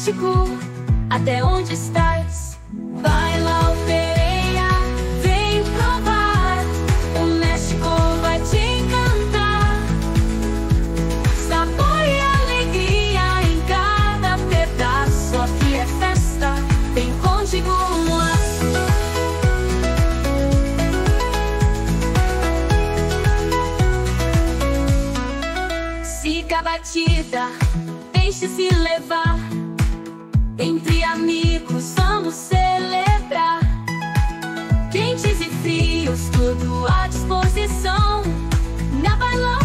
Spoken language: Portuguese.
México, até onde estás? Vai lá, Pereira, vem provar. O México vai te encantar. Sabor e alegria em cada pedaço. Aqui é festa, tem contigo um laço. Siga a batida, deixe-se levar. Entre amigos vamos celebrar. Quentes e frios, tudo à disposição. Na bailão